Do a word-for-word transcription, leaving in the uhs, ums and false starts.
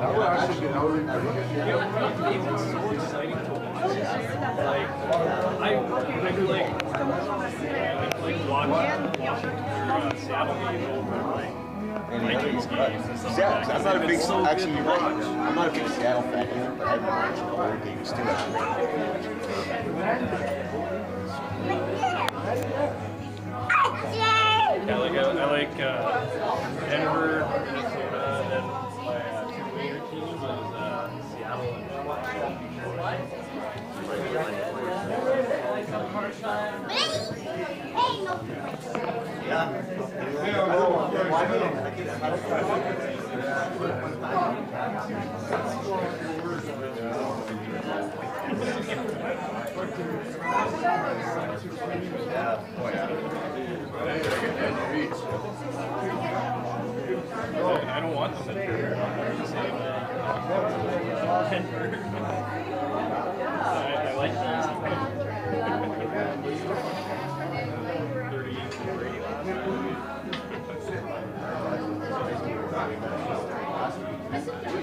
It's so exciting to watch. Like, I, I like, I like watching Washington or uh, Seattle games over like Vikings games and stuff Yeah, like that. I'm not a big, So actually, you're right. watch. I'm not a big Seattle fan either, but I've been watching all their games too. Yeah, like I, I like uh, Denver, Minnesota, and then my uh, two major teams is uh, Seattle and I don't want them to say Denver. I, I like these. thirty-eight to thirty last time.